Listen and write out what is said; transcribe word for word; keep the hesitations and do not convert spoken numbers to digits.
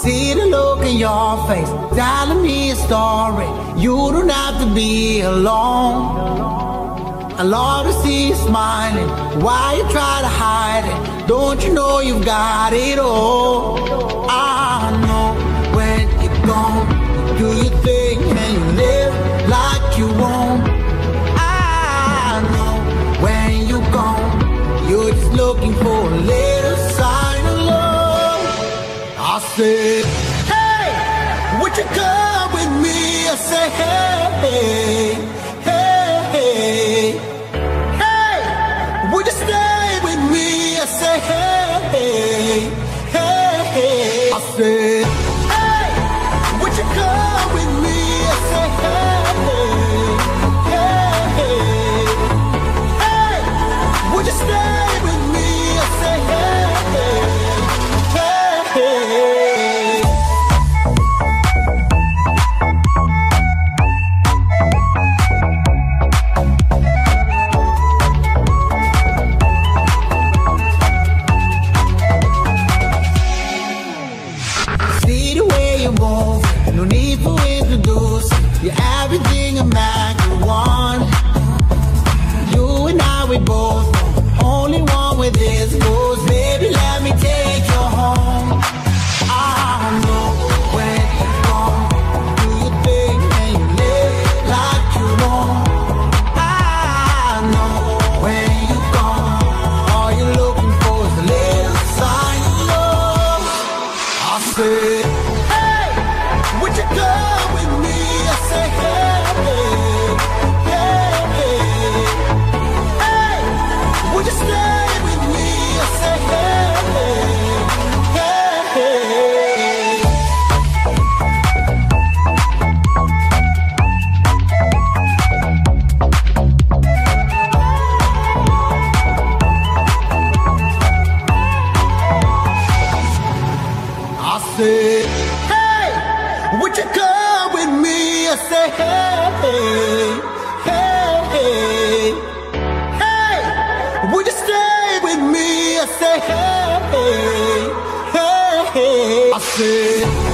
see the look in your face, telling me a story. You don't have to be alone. I love to see you smiling. Why you try to hide it? Don't you know you've got it all? I know when you're gone, you do your thing and you live like you won't. I know when you're gone, you're just looking for a little sign of love. I said, hey, would you come with me? I said, hey, hey, hey, hey, would you stay with me? I said, hey, hey, hey, hey. I said, hey, would you come with me? I said, hey, hey, hey, hey, would you stay with me? I said, hey, hey, hey. See the way you move, no need for introducing. You're everything a man could want. You and I, we both know, only one with this goes. Baby, let me take you home. I know when you're gone, do your thing and you live like you want. I know when you're gone, all you're looking for is a little sign of love. I said, hey, would you come with me? I said, hey, hey, hey, hey, would you stay with me? I said, hey, hey, hey. I said, hey, would you come with me? I said, hey, hey, hey, hey, would you stay with me? I said, hey, hey, hey, I said,